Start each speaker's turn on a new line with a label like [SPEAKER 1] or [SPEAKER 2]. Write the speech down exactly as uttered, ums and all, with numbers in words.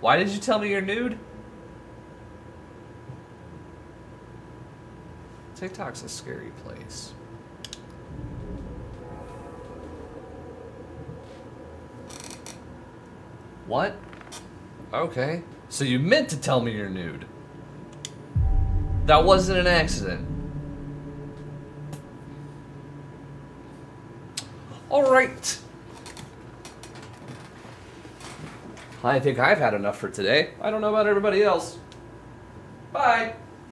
[SPEAKER 1] Why did you tell me you're nude? TikTok's a scary place. What? Okay. So you meant to tell me you're nude. That wasn't an accident. Alright. I think I've had enough for today. I don't know about everybody else. Bye.